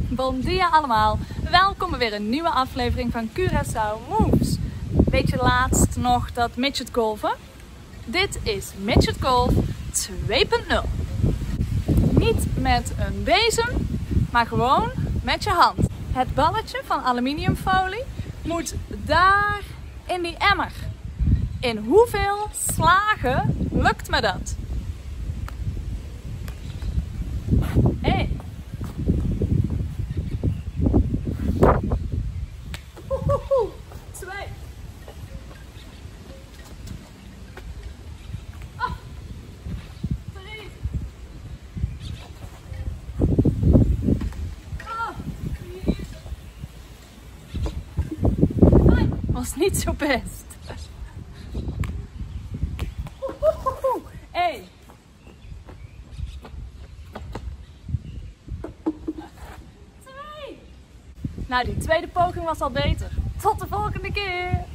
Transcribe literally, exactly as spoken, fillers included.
Bon dia allemaal, welkom bij weer een nieuwe aflevering van Curaçao Moves. Weet je laatst nog dat midget golfen? Dit is midget golf twee punt nul. Niet met een bezem, maar gewoon met je hand. Het balletje van aluminiumfolie moet daar in die emmer. In hoeveel slagen lukt me dat? Hey. Oehoehoe. Twee. Ah. Drie. Ah. Vier. Vijf. Was niet zo best. Oehoehoe. Hey. Nou, die tweede poging was al beter. Tot de volgende keer!